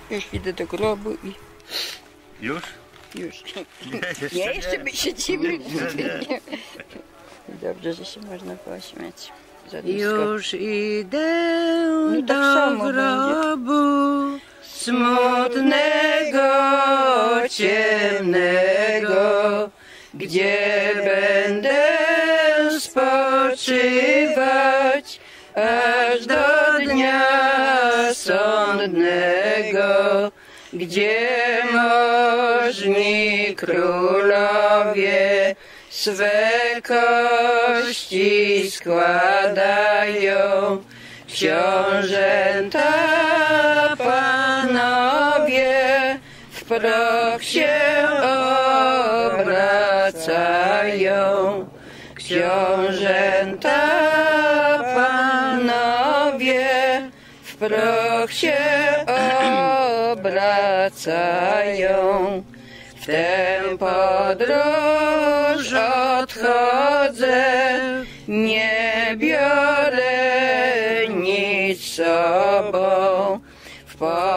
Już idę do grobu i... Już? Już. Nie, Jeszcze my siedzimy. Dobrze, że się można pośmiać. Już idę No tak do samo grobu smutnego, ciemnego, gdzie będę spoczywać aż do dnia sądnego, gdzie możni królowie swe kości składają, książęta panowie w proch się obracają. Książęta panowie w proch się obracają. W tę podróż odchodzę, nie biorę nic z sobą. W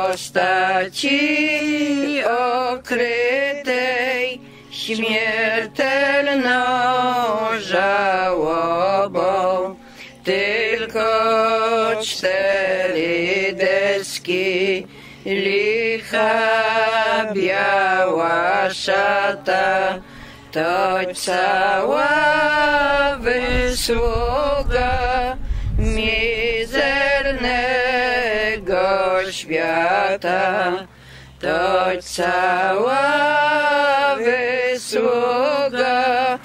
postaci okrytej śmiertelną żałobą, tylko 4 deski, licha biała szata, to cała wysługa mizernego świata, to cała wysługa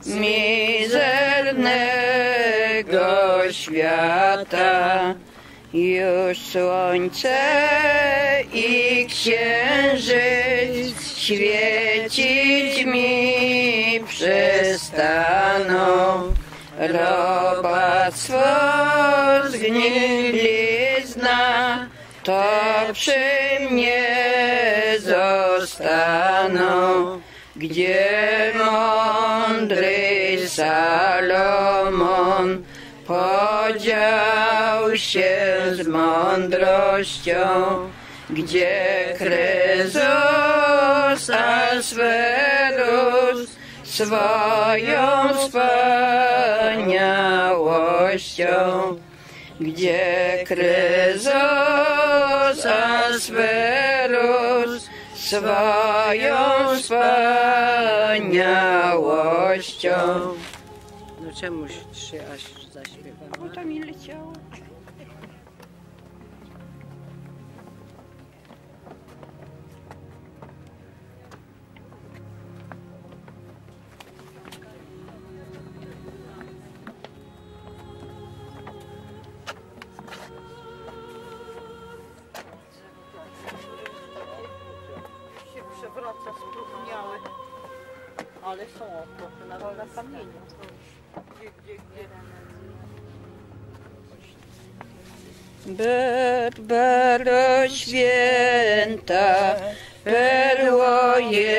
mizernego świata. Już słońce i księżyc świecić mi przestaną. Robactwo, zgnilizna, to przy mnie zostaną. Gdzie mądry Salomon podział się z mądrością, gdzie Chrystus Asferus swoją wspaniałością, gdzie Chrystus Asferus swoją wspaniałością. No czemuś 3 aż zaśpiewała? Bo to mi leciało. Się przewraca, spróchniały, ale są proszę na kamieniu. Gdzie? Barbaro święta, perło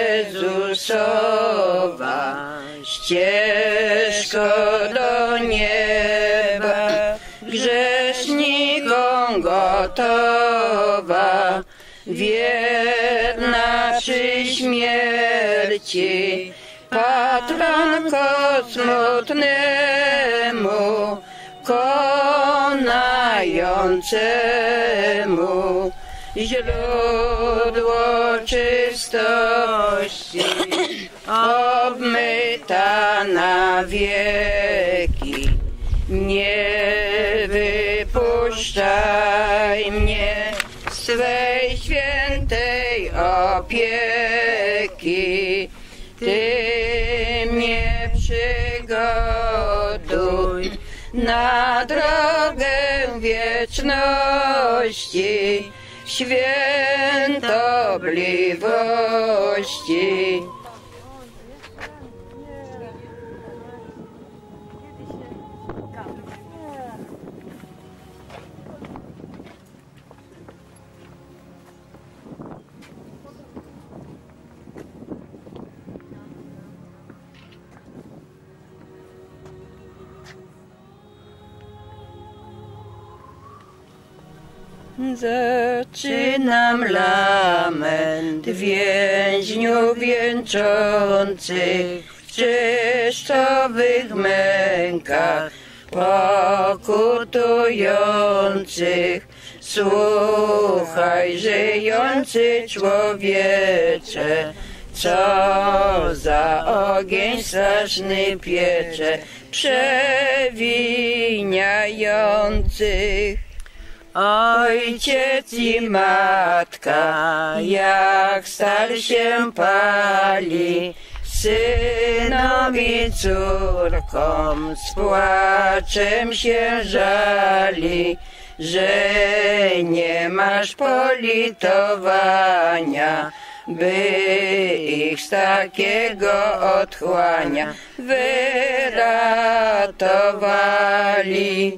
Jezusowa, ścieżko do nieba, grzesznikom gotowa, wierna przy śmierci, patronko smutnemu, konającemu, źródło czystości, obmyta na wieki. Nie wypuszczaj mnie z swej świętej opieki, Ty mnie przygotuj na drogę wieczności, świętobliwości. Zaczynam lament więźniów wieńczących w czyszczowych mękach, pokutujących. Słuchaj, żyjący człowiecze, co za ogień straszny piecze przewiniających. Ojciec i matka, jak stal się pali, synom i córkom z płaczem się żali, że nie masz politowania, by ich z takiego otchłania wyratowali.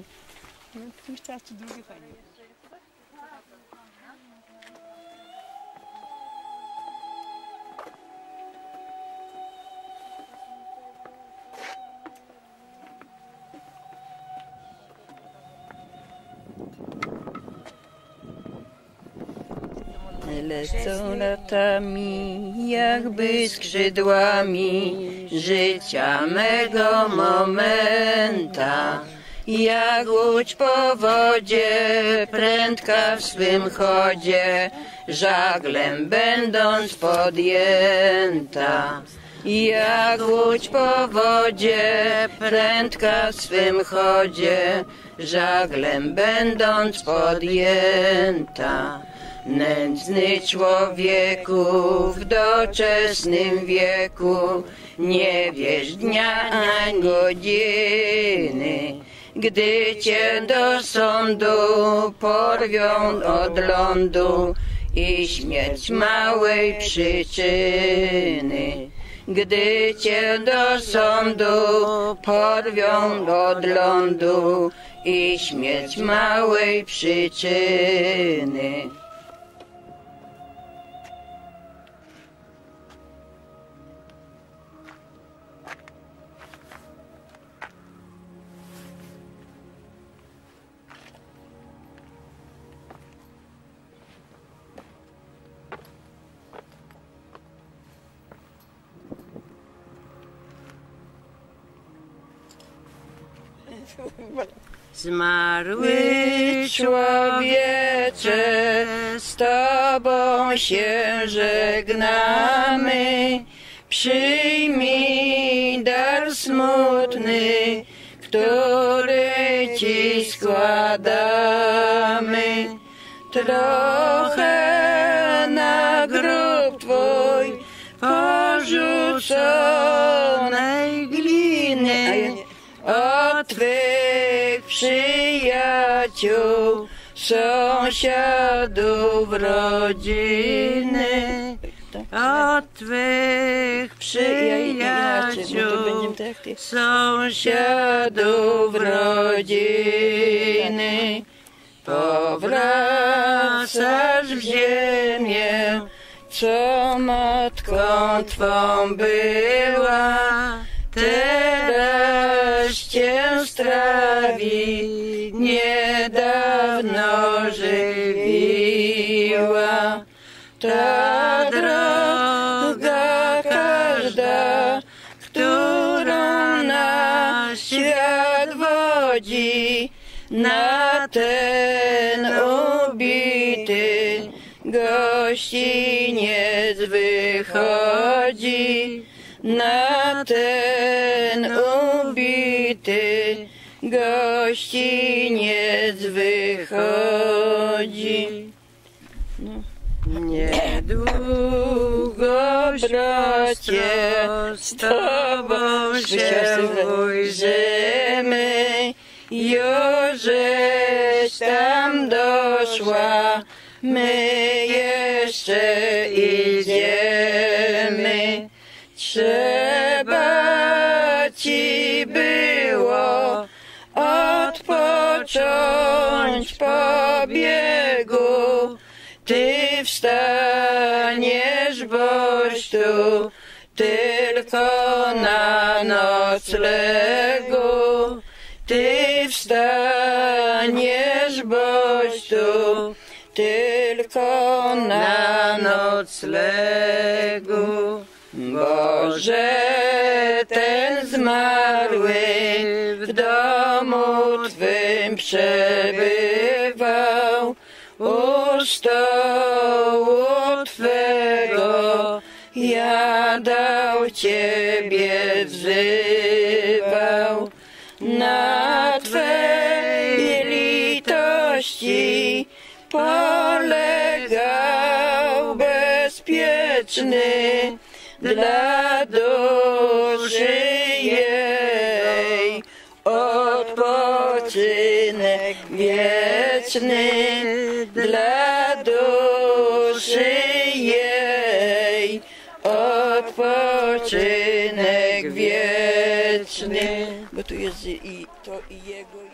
Lecą latami, jakby skrzydłami życia mego momenta. Jak łódź po wodzie, prędka w swym chodzie, żaglem będąc podjęta. Jak łódź po wodzie, prędka w swym chodzie, żaglem będąc podjęta. Nędzny człowieku w doczesnym wieku, nie wiesz dnia ani godziny, gdy cię do sądu porwią od lądu i śmierć małej przyczyny. Gdy cię do sądu porwią od lądu i śmierć małej przyczyny. Zmarły człowiecze, z Tobą się żegnamy. Przyjmij dar smutny, który Ci składamy. Trochę na grób Twój porzuconej gliny, od Twych przyjaciół, sąsiadów, rodziny. Od Twych przyjaciół, sąsiadów, rodziny. Powracasz w ziemię, co matką Twą była. Teraz Cię strawi, niedawno żywiła. Ta droga każda, którą na świat wodzi, na ten ubity gościniec wychodzi. Na ten ubity gościniec wychodzi. Niedługo, bracie, z Tobą się ujrzymy. Już żeś tam doszła, my jeszcze idziemy. Trzeba Ci było odpocząć po biegu. Ty wstaniesz, boś tu tylko na noclegu. Ty wstaniesz, boś tu tylko na noclegu. Boże, ten zmarły w domu Twym przebywał, u stołu Twego jadał, Ciebie wzywał. Na Twej litości polegał bezpieczny dla duszy jej odpoczynek wieczny, dla duszy jej odpoczynek wieczny. Bo tu jest i to i jego.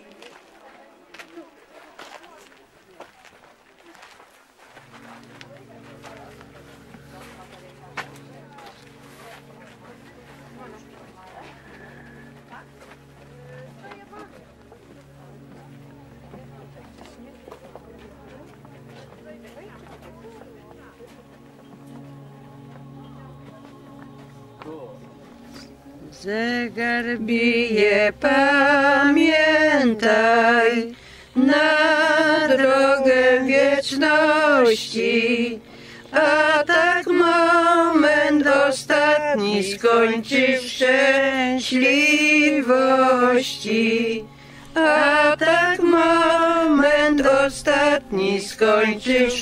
Zegar bije, pamiętaj, na drogę wieczności, a tak moment ostatni skończy w szczęśliwości. A tak moment ostatni skończy w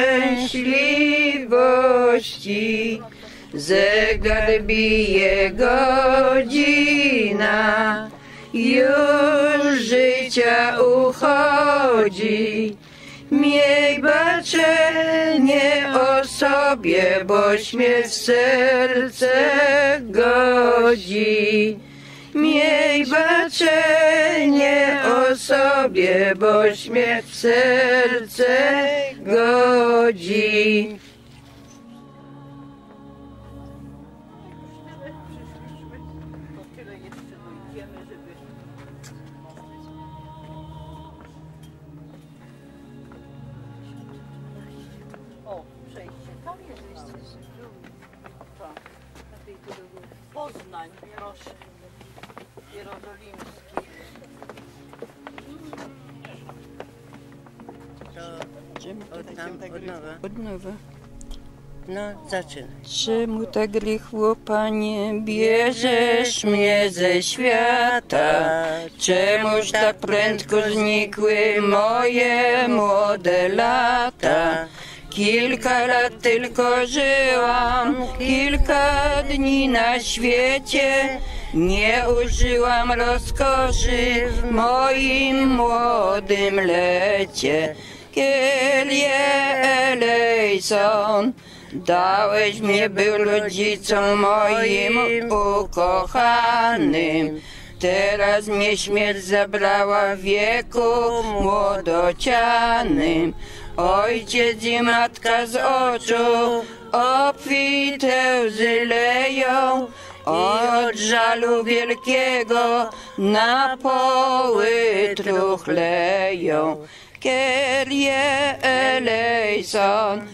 szczęśliwości. Zegar bije, godzina już życia uchodzi. Miej baczenie o sobie, bo śmierć w serce godzi. Miej baczenie o sobie, bo śmierć w serce godzi. Poznań, proszę. Jerozolimski. Od nowa. No, zaczynaj. Czemu tak lichło, Panie, bierzesz mnie ze świata? Czemuż tak prędko znikły moje młode lata? Kilka lat tylko żyłam, kilka dni na świecie. Nie użyłam rozkoszy w moim młodym lecie. Kyrie eleison, dałeś mnie, był rodzicom moim ukochanym. Teraz mnie śmierć zabrała w wieku młodocianym. Ojciec i matka z oczu obfite łzy leją i od żalu wielkiego na poły truchleją. Kyrie eleison.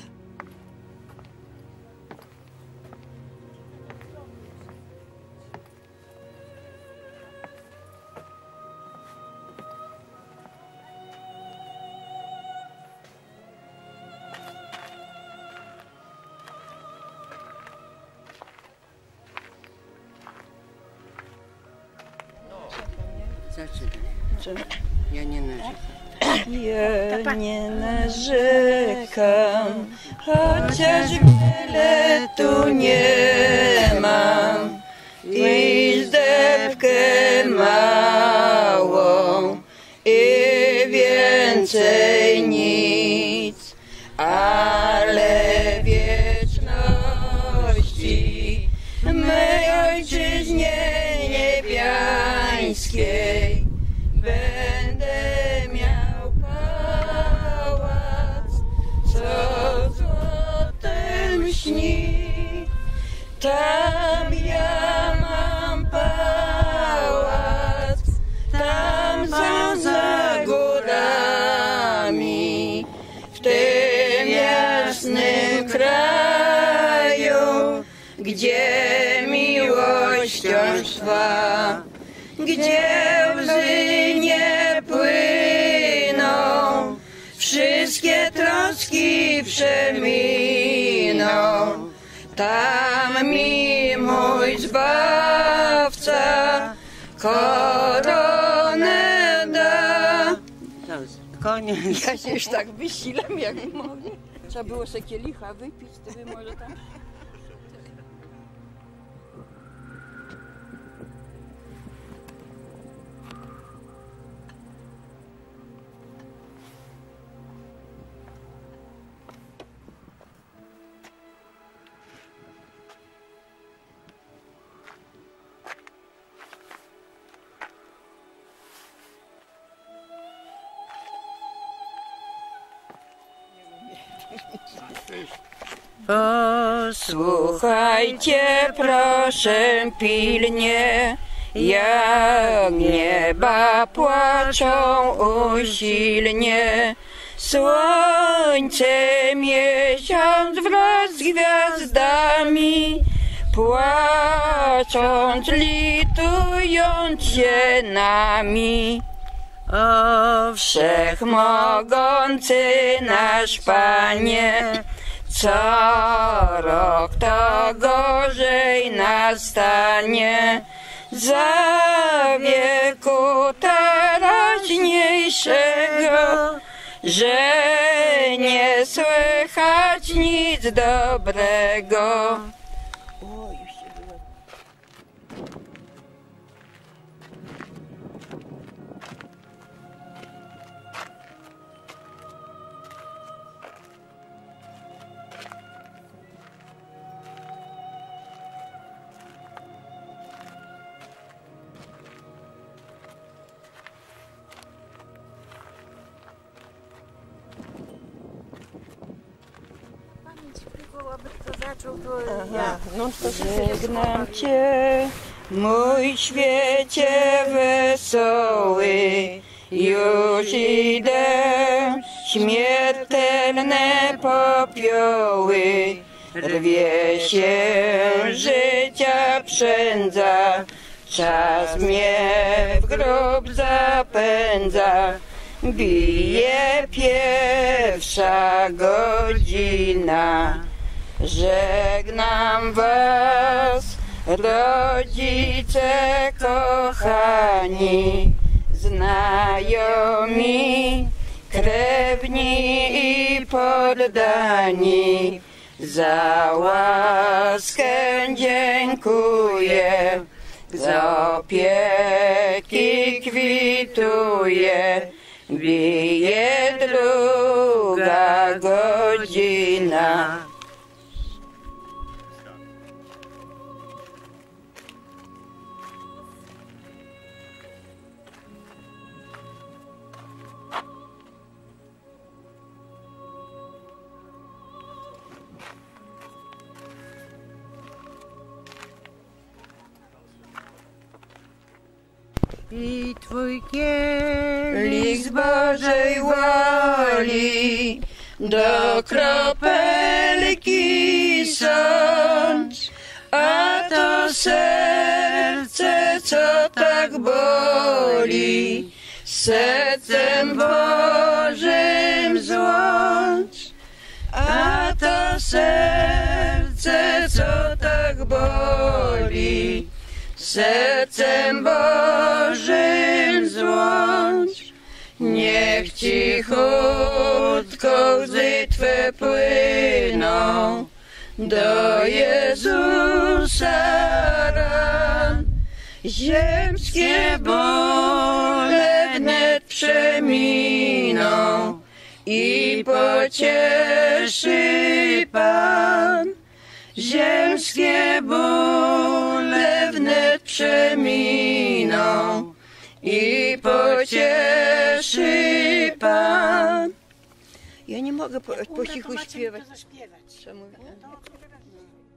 Zaczynaj. Ja nie narzekam. Ja nie narzekam, chociaż wiele tu nie mam i zdebkę małą i więcej nic, ale wieczności mej ojczyźnie niebiańskiej będę miał pałac, co złotem śni. Tam ja mam pałac, tam za górami, w tej gdzie miłością trwa, gdzie łzy nie płyną, wszystkie troski przeminą. Tam mi mój Zbawca koronę da. Koniec. Ja się już tak wysilam, jak mogę. Trzeba było sobie kielicha wypić, to by może tam... Posłuchajcie proszę pilnie, jak nieba płaczą usilnie. Słońce, miesiąc wraz z gwiazdami, płacząc, litując się nami. O wszechmogący nasz Panie, co rok to gorzej nastanie. Za wieku teraźniejszego, że nie słychać nic dobrego. O, już się było. Żegnam Cię, mój świecie wesoły, już idę, śmiertelne popioły, rwie się życia przędza, czas mnie w grób zapędza. Bije pierwsza godzina. Żegnam was, rodzice kochani, znajomi, krewni i poddani. Za łaskę dziękuję, za opieki kwituję. Bije druga godzina. I Twój kielich z Bożej woli do kropelki sądź, a to serce, co tak boli, sercem Bożym złącz. A to serce, co tak boli, sercem Bożym złącz. Niech cichutko łzy Twe płyną do Jezusa ran. Ziemskie bóle wnet przeminą i pocieszy Pan. Ziemskie bóle wnet przeminą i pocieszy Pan. Ja nie mogę po cichu śpiewać. Zaśpiewać. Co mówię?